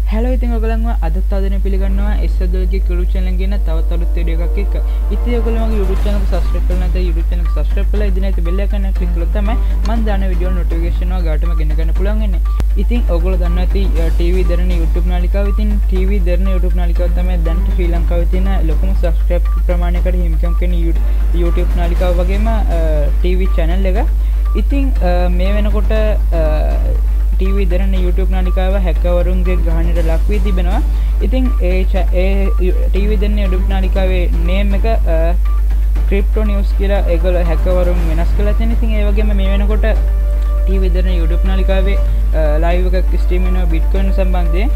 Hello ඉතින් ඔයගලන්ව අදත් ආදරෙන් පිළිගන්නවා SWG YouTube channel එකේ තවත් අලුත් වීඩියෝ එකක් එක්ක. ඉතින් ඔයගොල්ලෝ මගේ YouTube channel එක subscribe කරලා නැත්නම් YouTube channel එක subscribe කරලා ඉදින් නැති bell icon එක click කළොත් තමයි මම දාන වීඩියෝ notification එක ගාටම ගෙන ගන්න පුළුවන් වෙන්නේ. ඉතින් ඔයගොල්ලෝ දන්නවා ඇති TV දරන YouTube නාලිකාව. ඉතින් TV දරන YouTube නාලිකාව තමයි දැන් ශ්‍රී ලංකාවේ තියෙන ලොකුම subscribe ප්‍රමාණයකට හිමිකම් කරන YouTube නාලිකාව වගේම TV channel එක. ඉතින් මේ වෙනකොට TV දරන YouTube නාලිකාව හැකවරුන්ගේ ග්‍රහණයට ලක් වී තිබෙනවා. ඉතින් ඒ TV දරන YouTube නාලිකාවේ name එක crypto news කියලා ඒගොල්ලෝ හැකවරුන් වෙනස් කරලා තියෙනවා. ඉතින් ඒ වගේම මේ වෙනකොට TV දරන YouTube නාලිකාවේ live එකක් stream වෙනවා Bitcoin සම්බන්ධයෙන්.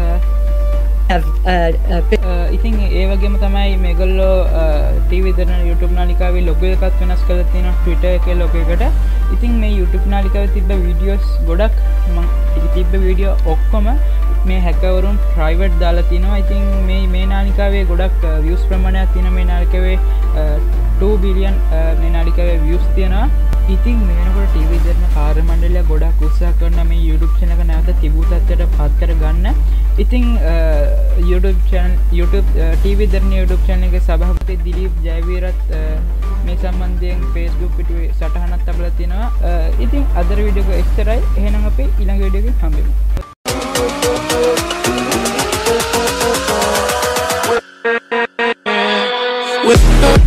ඉතින් ඒ වගේම තමයි මේගොල්ලෝ TV දරන YouTube නාලිකාවේ logo එකක් වෙනස් කරලා තියෙනවා Twitter එකේ logo එකට. ඉතින් මේ YouTube නාලිකාවේ තිබ්බ වීඩියෝස් ගොඩක් මම තිබ්බ වීඩියෝ ඔක්කොම මේ හැකවරුන් ප්‍රයිවට් දාලා තිනවා. ඉතින් මේ නාලිකාවේ ගොඩක් views ප්‍රමාණයක් තියෙන මේ නාලිකාවේ 2 බිලියන් මේ නාලිකාවේ views තියෙනවා. ඉතින් මේ වෙනකොට TV දරන කාර්ය මණ්ඩලය ගොඩක් උත්සාහ කරන මේ YouTube channel එක නැවත තිබූ තත්ත්වයට පත් කරගන්න. ඉතින් YouTube TV දරන YouTube channel එකේ සභාපති දිලීප් ජයවීරත් මේ සම්බන්ධයෙන් Facebook පිටුවේ සටහනක් තබලා තිනවා. ඉතින් අද වීඩියෝ එක එච්චරයි. එහෙනම් අපි ඊළඟ වීඩියෝ එකේ හම්බෙමු. With